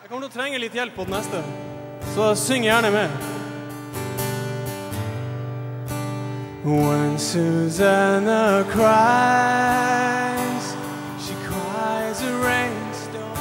Jeg kommer til å trenge litt hjelp på den neste, så syng gjerne med. When Susanna cries, she cries a rainstorm.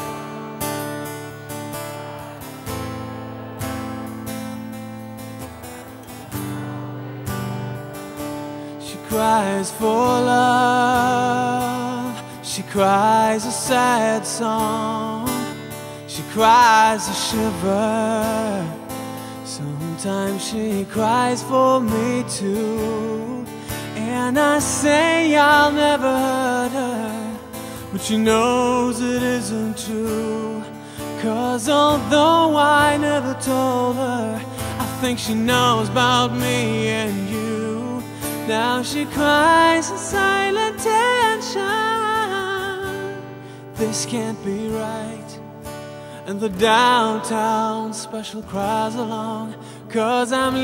She cries for love, she cries a sad song, she cries a shiver. Sometimes she cries for me too, and I say I'll never hurt her, but she knows it isn't true. 'Cause although I never told her, I think she knows about me and you. Now she cries in silent tension. This can't be right. And the downtown special cries along, 'cause I'm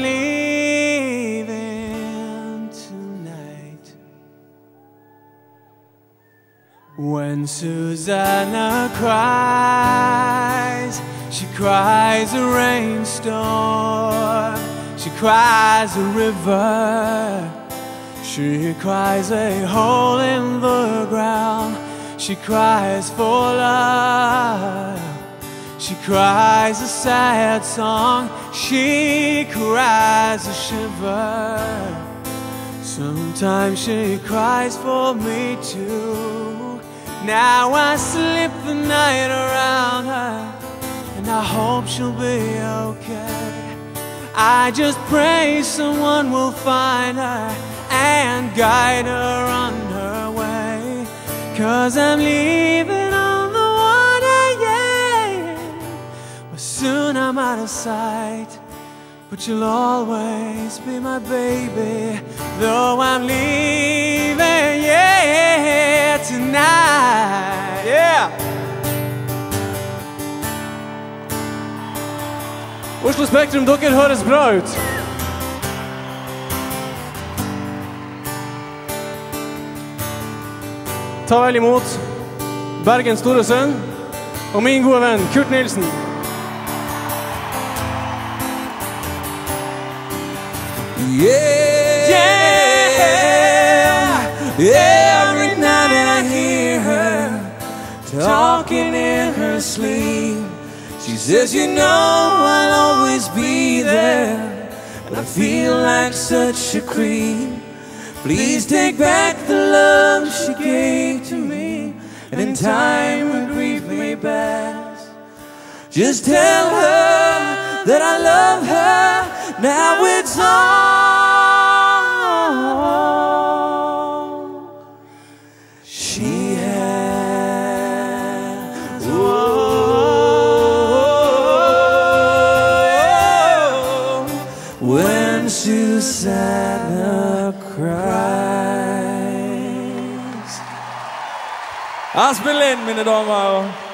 leaving tonight. When Susanna cries, she cries a rainstorm, she cries a river, she cries a hole in the ground, she cries for love, she cries a sad song, she cries a shiver. Sometimes she cries for me too. Now I slip the night around her, and I hope she'll be okay. I just pray someone will find her and guide her on her way. 'Cause I'm leaving on the water, yeah. Well, soon I'm out of sight, but you'll always be my baby, though I'm leaving, yeah, tonight, yeah. Oslo Spektrum, dere høres bra ut. Ta vel imot Bergens store sønn og min gode venn Kurt Nilsen. Yeah, yeah, yeah. Every night I hear her talking in her sleep. She says, you know I'll always be there, and I feel like such a creep. Please take back the love she gave to me, and in time when grief may pass, just tell her that I love her. Now it's all she has. Oh, when Susanna cries. Espen, mine damer og